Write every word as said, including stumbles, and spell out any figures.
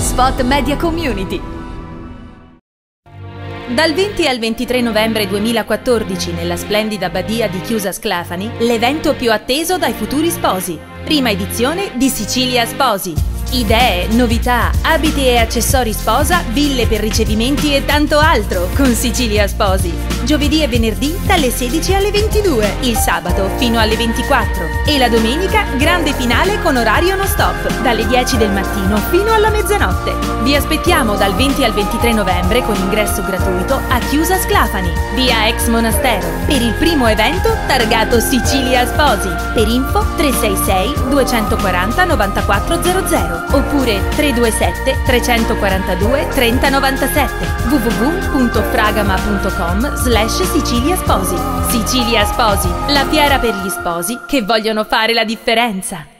Spot Media Community. Dal venti al ventitré novembre duemilaquattordici, nella splendida badia di Chiusa Sclafani, l'evento più atteso dai futuri sposi. Prima edizione di Sicilia Sposi. Idee, novità, abiti e accessori sposa, ville per ricevimenti e tanto altro con Sicilia Sposi. Giovedì e venerdì dalle sedici alle ventidue, il sabato fino alle ventiquattro e la domenica grande finale con orario non stop, dalle dieci del mattino fino alla mezzanotte. Vi aspettiamo dal venti al ventitré novembre con ingresso gratuito a Chiusa Sclafani, via ex Monastero, per il primo evento targato Sicilia Sposi. Per info tre sei sei due quattro zero novantaquattro zero zero oppure tre due sette tre quattro due tre zero nove sette w w w punto fragama punto com slash Sicilia Sposi. Sicilia Sposi, la fiera per gli sposi che vogliono fare la differenza.